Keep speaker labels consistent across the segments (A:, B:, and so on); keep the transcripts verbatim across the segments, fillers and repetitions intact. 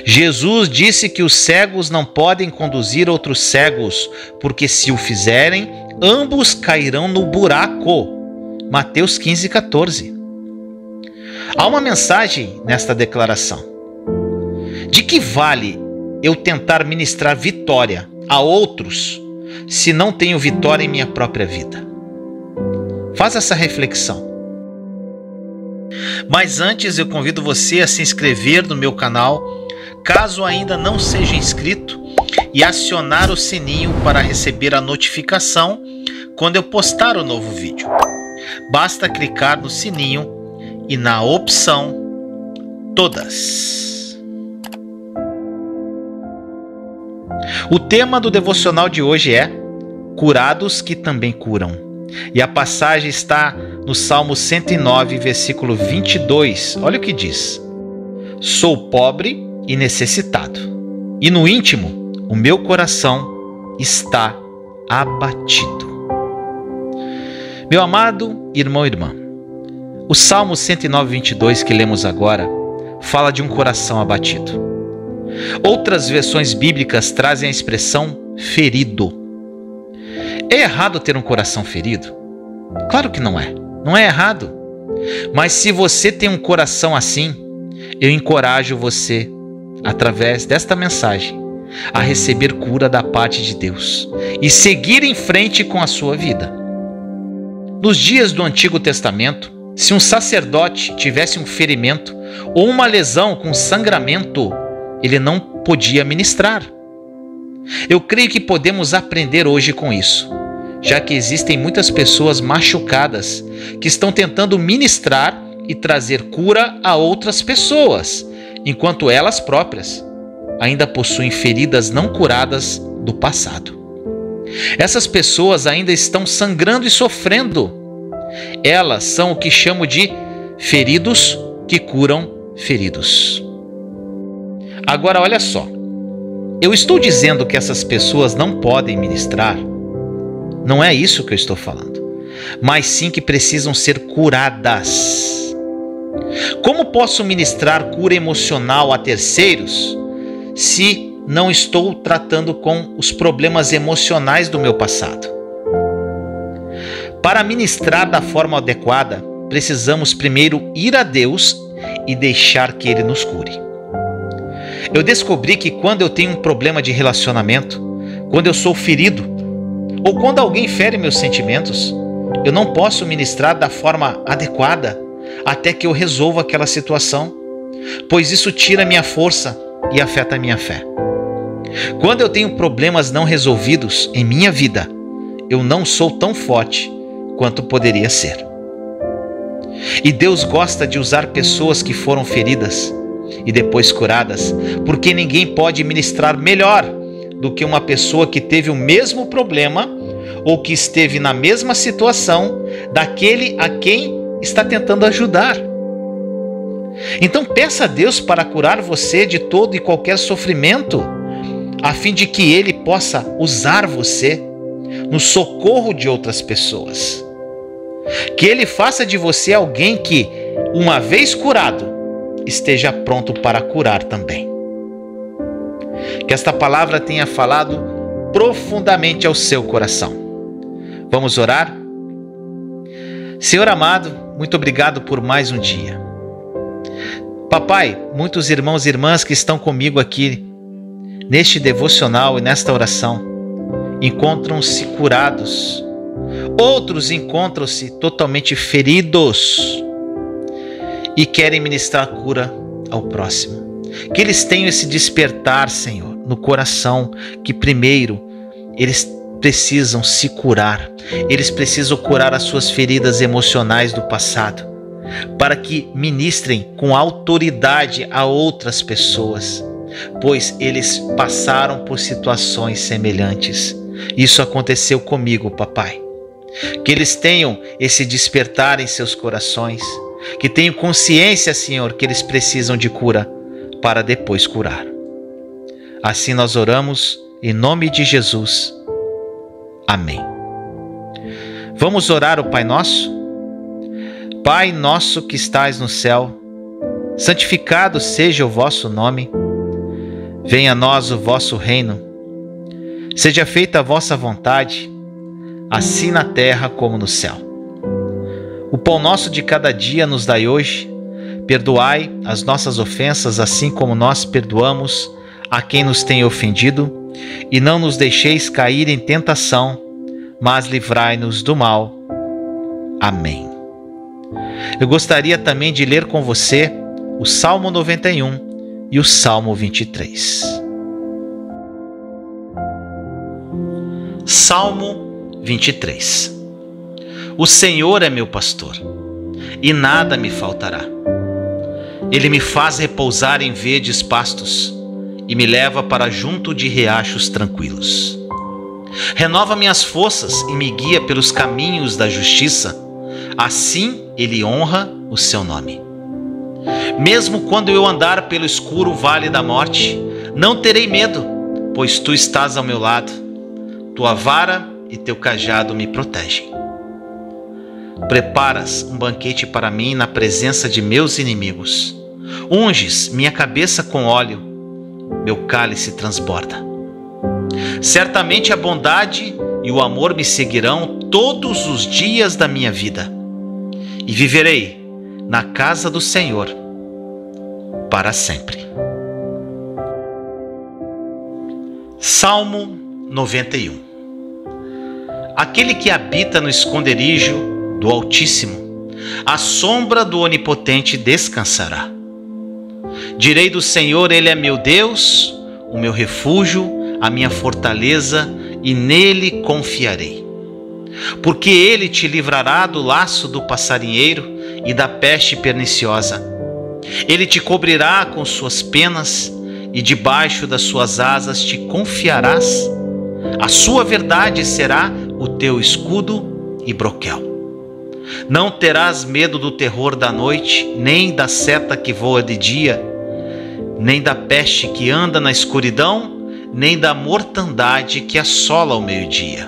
A: Jesus disse que os cegos não podem conduzir outros cegos, porque se o fizerem, ambos cairão no buraco. Mateus quinze, quatorze. Há uma mensagem nesta declaração. De que vale eu tentar ministrar vitória a outros se não tenho vitória em minha própria vida? Faz essa reflexão. Mas antes eu convido você a se inscrever no meu canal, caso ainda não seja inscrito, e acionar o sininho para receber a notificação quando eu postar o novo vídeo. Basta clicar no sininho e na opção Todas. O tema do devocional de hoje é Curados que também curam. E a passagem está no Salmo cento e nove, versículo vinte e dois. Olha o que diz: Sou pobre e necessitado, e no íntimo o meu coração está abatido. Meu amado irmão e irmã, o Salmo cento e nove, vinte e dois que lemos agora fala de um coração abatido. Outras versões bíblicas trazem a expressão ferido. É errado ter um coração ferido? Claro que não é. Não é errado. Mas se você tem um coração assim, eu encorajo você, através desta mensagem, a receber cura da parte de Deus e seguir em frente com a sua vida. Nos dias do Antigo Testamento, se um sacerdote tivesse um ferimento ou uma lesão com sangramento, ele não podia ministrar. Eu creio que podemos aprender hoje com isso, já que existem muitas pessoas machucadas que estão tentando ministrar e trazer cura a outras pessoas, enquanto elas próprias ainda possuem feridas não curadas do passado. Essas pessoas ainda estão sangrando e sofrendo. Elas são o que chamo de feridos que curam feridos. Agora olha só, eu estou dizendo que essas pessoas não podem ministrar? Não é isso que eu estou falando, mas sim que precisam ser curadas. Como posso ministrar cura emocional a terceiros se não estou tratando com os problemas emocionais do meu passado? Para ministrar da forma adequada, precisamos primeiro ir a Deus e deixar que Ele nos cure. Eu descobri que quando eu tenho um problema de relacionamento, quando eu sou ferido, ou quando alguém fere meus sentimentos, eu não posso ministrar da forma adequada até que eu resolva aquela situação, pois isso tira minha força e afeta a minha fé. Quando eu tenho problemas não resolvidos em minha vida, eu não sou tão forte quanto poderia ser. E Deus gosta de usar pessoas que foram feridas e depois curadas, porque ninguém pode ministrar melhor do que uma pessoa que teve o mesmo problema ou que esteve na mesma situação daquele a quem está tentando ajudar. Então peça a Deus para curar você de todo e qualquer sofrimento, a fim de que Ele possa usar você no socorro de outras pessoas. Que Ele faça de você alguém que, uma vez curado, esteja pronto para curar também. Que esta palavra tenha falado profundamente ao seu coração. Vamos orar? Senhor amado, muito obrigado por mais um dia. Papai, muitos irmãos e irmãs que estão comigo aqui neste devocional e nesta oração encontram-se curados. Outros encontram-se totalmente feridos e querem ministrar cura ao próximo. Que eles tenham esse despertar, Senhor, no coração, que primeiro eles precisam se curar. Eles precisam curar as suas feridas emocionais do passado, para que ministrem com autoridade a outras pessoas, pois eles passaram por situações semelhantes. Isso aconteceu comigo, papai. Que eles tenham esse despertar em seus corações, que tenham consciência, Senhor, que eles precisam de cura para depois curar. Assim nós oramos em nome de Jesus. Amém. Vamos orar o Pai Nosso? Pai nosso que estais no céu, santificado seja o vosso nome. Venha a nós o vosso reino. Seja feita a vossa vontade, assim na terra como no céu. O pão nosso de cada dia nos dai hoje. Perdoai as nossas ofensas, assim como nós perdoamos a quem nos tem ofendido. E não nos deixeis cair em tentação, mas livrai-nos do mal. Amém. Eu gostaria também de ler com você o Salmo noventa e um e o Salmo vinte e três. Salmo vinte e três. O Senhor é meu pastor, e nada me faltará. Ele me faz repousar em verdes pastos, e me leva para junto de riachos tranquilos. Renova minhas forças e me guia pelos caminhos da justiça, assim ele honra o seu nome. Mesmo quando eu andar pelo escuro vale da morte, não terei medo, pois tu estás ao meu lado. Tua vara e teu cajado me protegem. Preparas um banquete para mim na presença de meus inimigos. Unges minha cabeça com óleo, meu cálice transborda. Certamente a bondade e o amor me seguirão todos os dias da minha vida, e viverei na casa do Senhor para sempre. Salmo noventa e um. Aquele que habita no esconderijo do Altíssimo, à sombra do Onipotente descansará. Direi do Senhor, Ele é meu Deus, o meu refúgio, a minha fortaleza, e nele confiarei. Porque Ele te livrará do laço do passarinheiro e da peste perniciosa. Ele te cobrirá com suas penas, e debaixo das suas asas te confiarás. A sua verdade será o teu escudo e broquel. Não terás medo do terror da noite, nem da seta que voa de dia, nem da peste que anda na escuridão, nem da mortandade que assola ao meio-dia.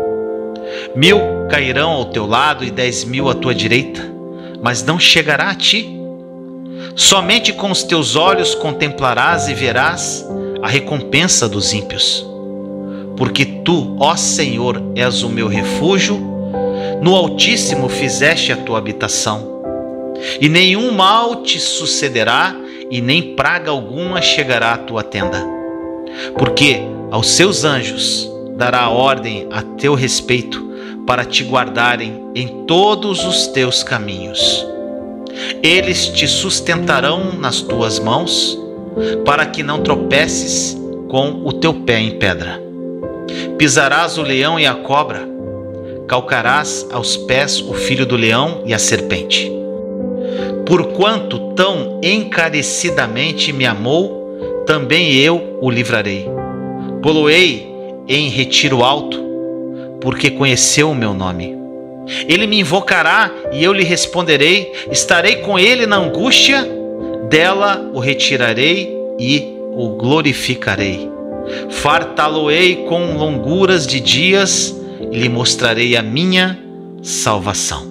A: Mil cairão ao teu lado e dez mil à tua direita, mas não chegará a ti. Somente com os teus olhos contemplarás e verás a recompensa dos ímpios. Porque tu, ó Senhor, és o meu refúgio, no Altíssimo fizeste a tua habitação. E nenhum mal te sucederá, e nem praga alguma chegará à tua tenda. Porque aos seus anjos dará ordem a teu respeito, para te guardarem em todos os teus caminhos. Eles te sustentarão nas tuas mãos, para que não tropeces com o teu pé em pedra. Pisarás o leão e a cobra, calcarás aos pés o filho do leão e a serpente. Porquanto tão encarecidamente me amou, também eu o livrarei. Poloei em retiro alto, porque conheceu o meu nome. Ele me invocará e eu lhe responderei. Estarei com ele na angústia, dela o retirarei e o glorificarei. Fartá-lo-ei com longuras de dias e lhe mostrarei a minha salvação.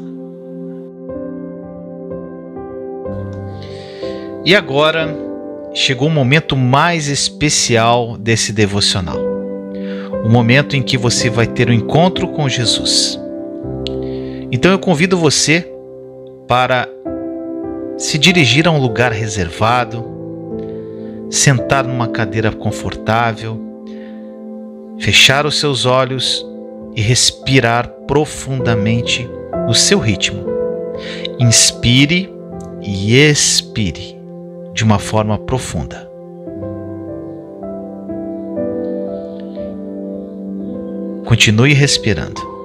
A: E agora chegou o momento mais especial desse devocional. O momento em que você vai ter um encontro com Jesus. Então eu convido você para se dirigir a um lugar reservado, sentar numa cadeira confortável, fechar os seus olhos e respirar profundamente no seu ritmo. Inspire e expire de uma forma profunda. Continue respirando.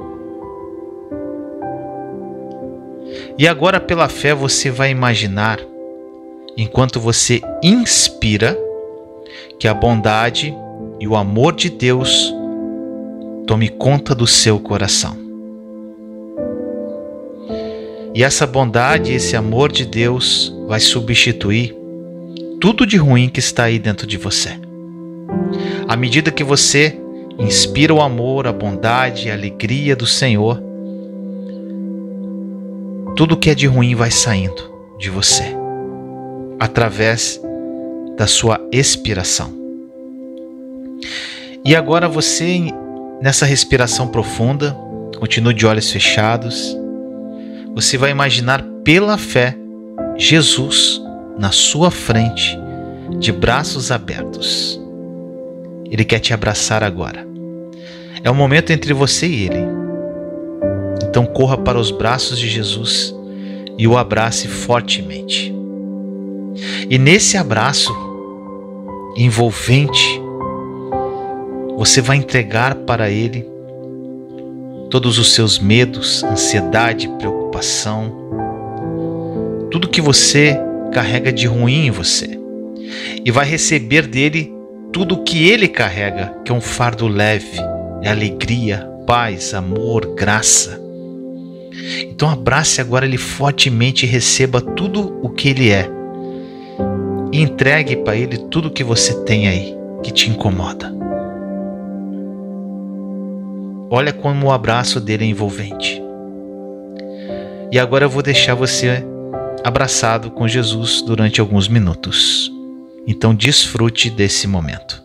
A: E agora, pela fé, você vai imaginar, enquanto você inspira, que a bondade e o amor de Deus tome conta do seu coração. E essa bondade, esse amor de Deus vai substituir tudo de ruim que está aí dentro de você. À medida que você inspira o amor, a bondade e a alegria do Senhor, tudo que é de ruim vai saindo de você, através da sua expiração. E agora você, nessa respiração profunda, continue de olhos fechados, você vai imaginar pela fé Jesus na sua frente, de braços abertos. Ele quer te abraçar agora. É um momento entre você e Ele. Então corra para os braços de Jesus e o abrace fortemente. E nesse abraço envolvente, você vai entregar para Ele todos os seus medos, ansiedade, preocupação, tudo que você carrega de ruim em você. E vai receber dele tudo o que Ele carrega, que é um fardo leve, é alegria, paz, amor, graça. Então abrace agora Ele fortemente e receba tudo o que Ele é. E entregue para Ele tudo o que você tem aí, que te incomoda. Olha como o abraço dele é envolvente. E agora eu vou deixar você abraçado com Jesus durante alguns minutos. Então desfrute desse momento.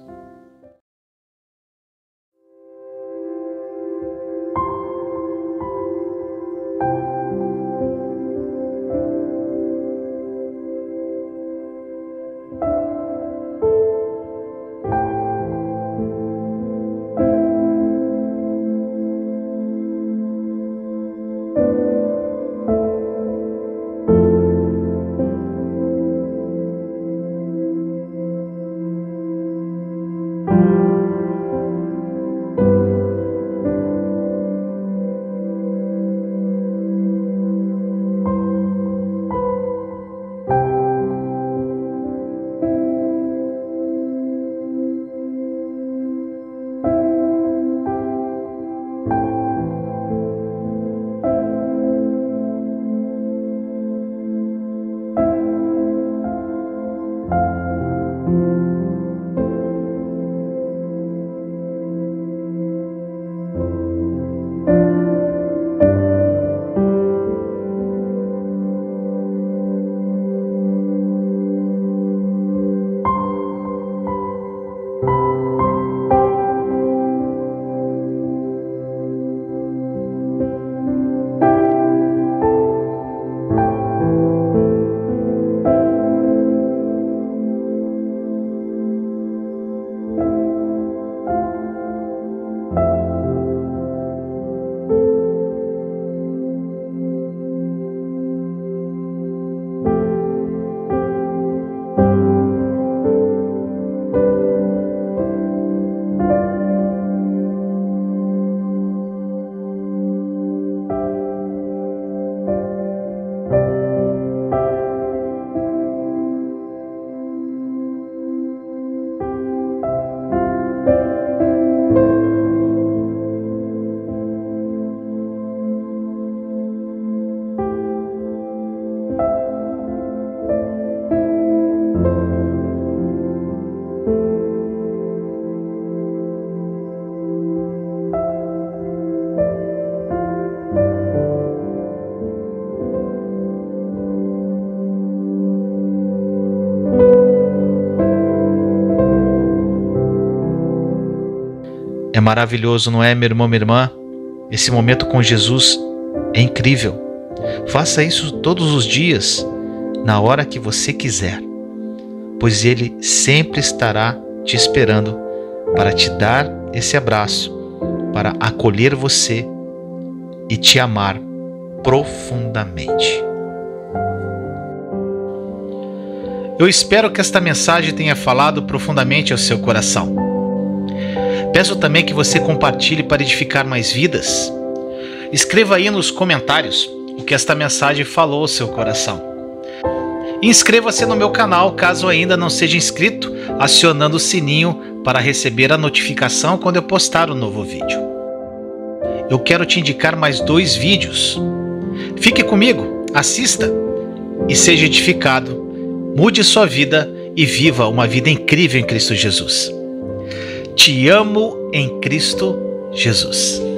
A: É maravilhoso, não é, meu irmão, minha irmã? Esse momento com Jesus é incrível. Faça isso todos os dias, na hora que você quiser, pois Ele sempre estará te esperando para te dar esse abraço, para acolher você e te amar profundamente. Eu espero que esta mensagem tenha falado profundamente ao seu coração. Peço também que você compartilhe para edificar mais vidas. Escreva aí nos comentários o que esta mensagem falou ao seu coração. E inscreva-se no meu canal caso ainda não seja inscrito, acionando o sininho para receber a notificação quando eu postar um novo vídeo. Eu quero te indicar mais dois vídeos. Fique comigo, assista e seja edificado. Mude sua vida e viva uma vida incrível em Cristo Jesus. Te amo em Cristo Jesus.